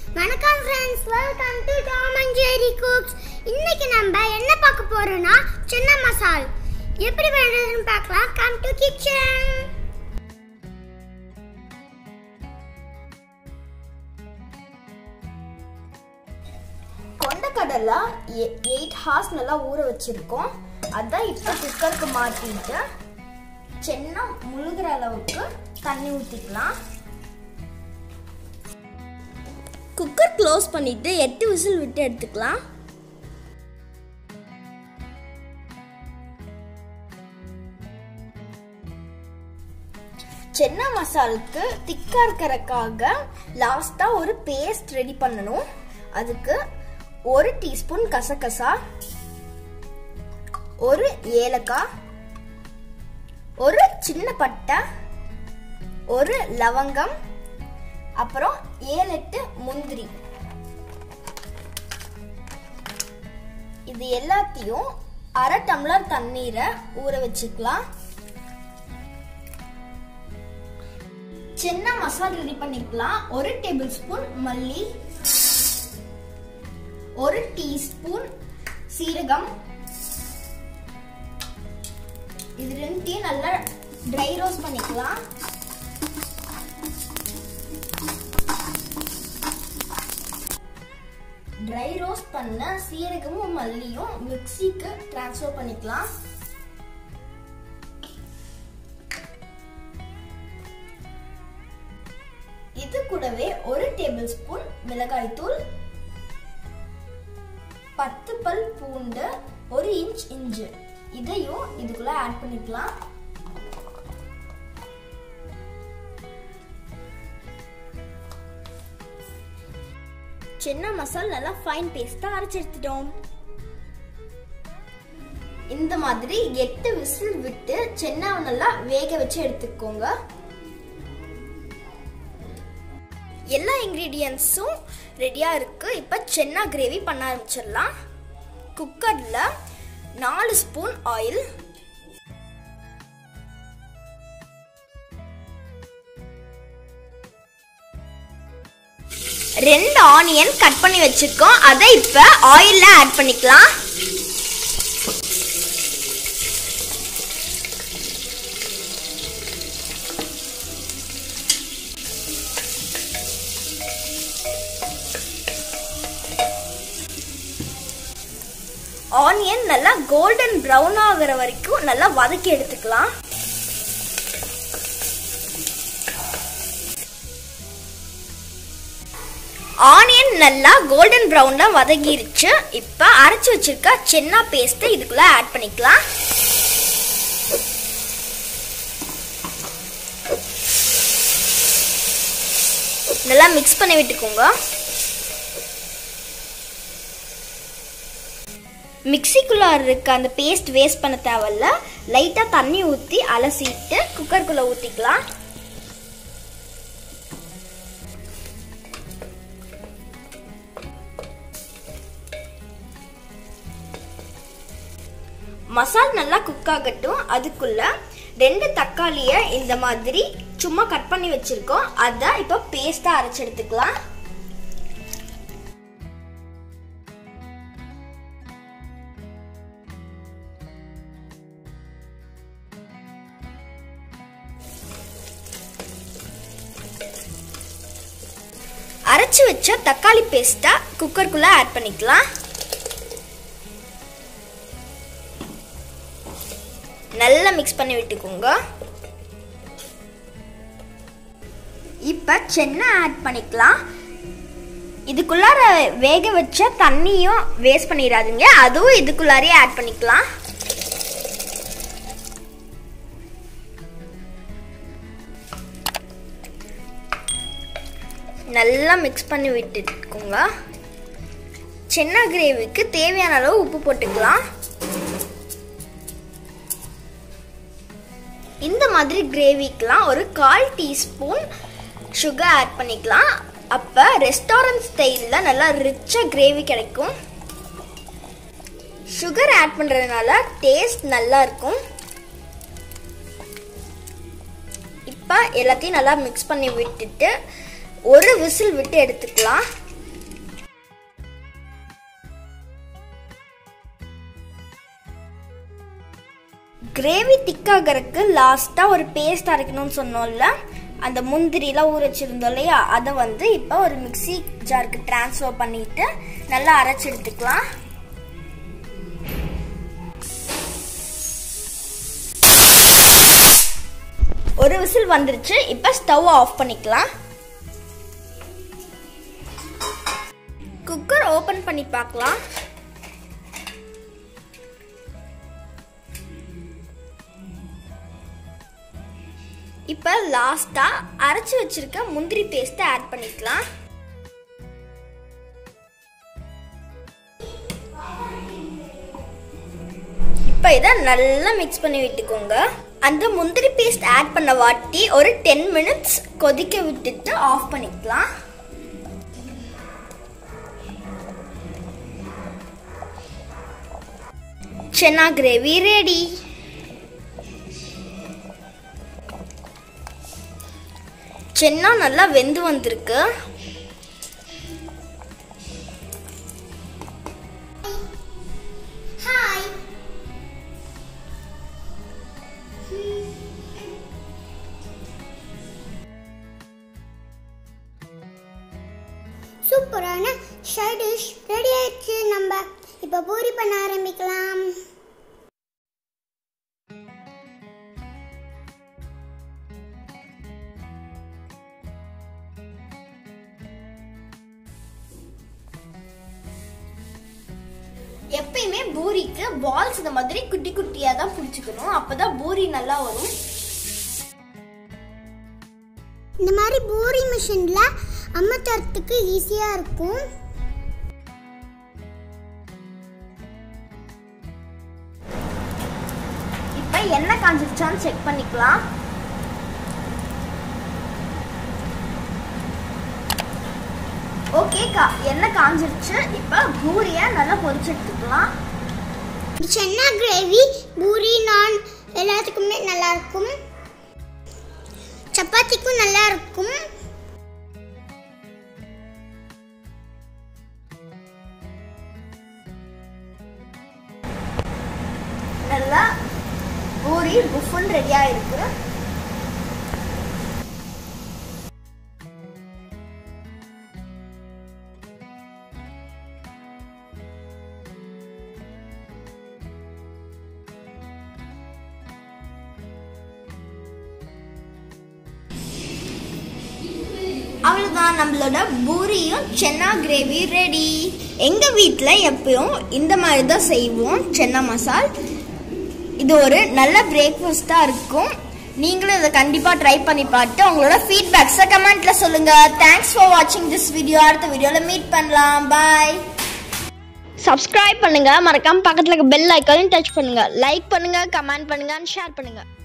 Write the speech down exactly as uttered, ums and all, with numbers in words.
வணக்கம் friends, welcome to Tom and Jerry cooks. இன்னைக்கு நம்ம என்ன பார்க்க போறோம்னா சன்னா மசால் எப்படி பண்றதுன்னு பார்க்கலாம். Come to kitchen. கொண்டக்கடலை எயிட் ஹார்ஸ் நல்லா ஊற வச்சிருக்கோம். அதான் இப்போ குக்கருக்கு மாற்றிட்டு சென்னா முழுகிற அளவுக்கு தண்ணி ஊற்றிக்கலாம். குக்கர் க்ளோஸ் பண்ணிட்டு எட்டு விசில் விட்டு எடுத்துக்கலாம். சென்னா மசாலுக்கு திக்கா இருக்கிறதுக்காக லாஸ்டா ஒரு பேஸ்ட் ரெடி பண்ணணும். அதுக்கு ஒரு டீஸ்பூன் கசகசா, ஒரு ஏலக்காய், ஒரு சின்ன பட்டை, ஒரு லவங்கம், அப்புறம் ஏழு எட்டு முந்திரி. இது எல்லாத்தையும் அரை டம்ளர் தண்ணீரை ஊற வச்சுக்கலாம். சென்னா மசாலா ரெடி பண்ணிக்கலாம். ஒரு டேபிள் ஸ்பூன் மல்லி, ஒரு டீஸ்பூன் சீரகம், இது ரெண்டையும் நல்லா ட்ரை ரோஸ்ட் பண்ணிக்கலாம். ட்ரை ரோஸ்ட் பண்ண சீரகமும் மல்லியும் மிக்ஸிக்கு ட்ரான்ஸ்ஃபர் பண்ணிக்கலாம். இது கூடவே ஒரு டேபிள் ஸ்பூன் மிளகாய் தூள், பத்து பல் பூண்டு, ஒரு இன்ச் இஞ்சி, இதையும் இதுக்குள்ள ஆட் பண்ணிக்கலாம். சென்னா மசால் நல்லா ஃபைன் பேஸ்டா அரைச்சு எடுத்துட்டோம். இந்த மாதிரி எட்டு விசில் விட்டு சென்னாவை நல்லா வேக வச்சு எடுத்துக்கோங்க. எல்லா இன்கிரீடியன்ஸும் ரெடியா இருக்கு. இப்ப சென்னா கிரேவி பண்ண ஆரம்பிச்சிடலாம். குக்கர்ல நாலு ஸ்பூன் ஆயில், ரெண்டு ஆனியன் கட் பண்ணி வச்சிருக்கோம். அதை இப்ப ஆயில்ல ஆட் பண்ணிக்கலாம். ஆனியன் நல்லா கோல்டன் பிரவுன் ஆகிற வரைக்கும் நல்லா வதக்கி எடுத்துக்கலாம். ஆனியன் நல்லா கோல்டன் பிரவுன்ல வதங்கிருச்சு. இப்ப அரைச்சு வச்சிருக்க சென்னா பேஸ்ட் இதுக்குள்ள ஆட் பண்ணிக்கலாம். நல்லா மிக்ஸ் பண்ணி விட்டுக்கோங்க. மிக்சிக்குள்ள இருக்க அந்த பேஸ்ட் வேஸ்ட் பண்ண தேவையில்ல. லைட்டா தண்ணி ஊத்தி அலசிட்டு குக்கருக்குள்ள ஊத்திக்கலாம். மசால் நல்லா குக் ஆகட்டும். அதுக்குள்ள ரெண்டு தக்காளிய இந்த மாதிரி சும்மா கட் பண்ணி வச்சிருக்கோம். அத இப்ப பேஸ்டா அரைச்சு எடுத்துக்கலாம். அரைச்சு வச்ச தக்காளி பேஸ்டா குக்கருக்குள்ள ஆட் பண்ணிக்கலாம். நல்லா மிக்ஸ் பண்ணி விட்டுக்கோங்க. இப்ப சென்னா ஆட் பண்ணிக்கலாம். இதுக்குள்ளார வேக வச்ச தண்ணியும் வேஸ்ட் பண்ணிடாதீங்க. அதுவும் இதுக்குள்ளாரே ஆட் பண்ணிக்கலாம். நல்லா மிக்ஸ் பண்ணி விட்டுக்கோங்க. சென்னா கிரேவிக்கு தேவையான அளவு உப்பு போட்டுக்கலாம். இந்த மாதிரி கிரேவிக்கெலாம் ஒரு கால் டீஸ்பூன் சுகர் ஆட் பண்ணிக்கலாம். அப்போ ரெஸ்டாரண்ட் ஸ்டைலில் நல்லா ரிச்சாக கிரேவி கிடைக்கும். சுகர் ஆட் பண்ணுறதுனால டேஸ்ட் நல்லா இருக்கும். இப்போ எல்லாத்தையும் நல்லா மிக்ஸ் பண்ணி விட்டுட்டு ஒரு விசில் விட்டு எடுத்துக்கலாம். கிரேவி திக்காகிறதுக்கு லாஸ்ட்டாக ஒரு பேஸ்ட் அரைக்கணும்னு சொன்னோம்ல, அந்த முந்திரிலாம் ஊற வச்சுருந்தோம் இல்லையா, அதை வந்து இப்போ ஒரு மிக்சி ஜாருக்கு ட்ரான்ஸ்ஃபர் பண்ணிட்டு நல்லா அரைச்சி எடுத்துக்கலாம். ஒரு விசில் வந்துருச்சு. இப்போ ஸ்டவ் ஆஃப் பண்ணிக்கலாம். குக்கர் ஓபன் பண்ணி பார்க்கலாம். இப்போ லாஸ்டா அரைச்சு வச்சிருக்க முந்திரி பேஸ்ட் ஆட் பண்ணிக்கலாம். இப்போ இதை நல்லா மிக்ஸ் பண்ணி விட்டுக்கோங்க. அந்த முந்திரி பேஸ்ட் ஆட் பண்ண வாட்டி ஒரு டென் மினிட்ஸ் கொதிக்க விட்டுட்டு ஆஃப் பண்ணிக்கலாம். சென்னா கிரேவி ரெடி. சென்னா நல்லா வெந்து வந்திருக்கு. ஹாய். சூப்பரான சைட் டிஷ் ரெடி ஆயிடுச்சு. நம்ம இப்போ பூரி பண்ண ஆரம்பிக்கலாம். எப்பயுமே பூரிக்கு பால்ஸ் இந்த மாதிரி குட்டி குட்டியா தான் பிடிச்சுக்கணும், அப்பதான் பூரி நல்லா வரும். இந்த மாதிரி பூரி மிஷின்ல அமர்த்துறதுக்கு ஈஸியா இருக்கும். இப்ப எண்ணெய் காஞ்சிருச்சான்னு செக் பண்ணிக்கலாம். ஓகேக்கா, எண்ணெய் காஞ்சிருச்சு. இப்ப பூரியை நல்லா பொரிச்சு எடுத்துக்கலாம். சென்னா கிரேவி பூரி நான் எல்லாத்துக்குமே நல்லா இருக்கும், சப்பாத்திக்கும் நல்லா இருக்கும். நல்லா பூரி புஃபன் ரெடியா இருக்கு. அவ்வளோதான், நம்மளோட பூரியும் சென்னா கிரேவி ரெடி. எங்கள் வீட்டில் எப்பயும் இந்த மாதிரி தான் செய்வோம் சென்னா மசால். இது ஒரு நல்ல பிரேக்ஃபாஸ்ட்டாக இருக்கும். நீங்களும் இதை கண்டிப்பாக ட்ரை பண்ணி பார்த்து உங்களோட ஃபீட்பேக்ஸை கமெண்ட்டில் சொல்லுங்கள். தேங்க்ஸ் ஃபார் வாட்சிங் திஸ் வீடியோ. அடுத்த வீடியோவில் மீட் பண்ணலாம். பாய். சப்ஸ்கிரைப் பண்ணுங்கள், மறக்காமல் பக்கத்தில் இருக்க பெல் ஐக்கானையும் டச் பண்ணுங்கள். லைக் பண்ணுங்கள், கமெண்ட் பண்ணுங்கள், ஷேர் பண்ணுங்கள்.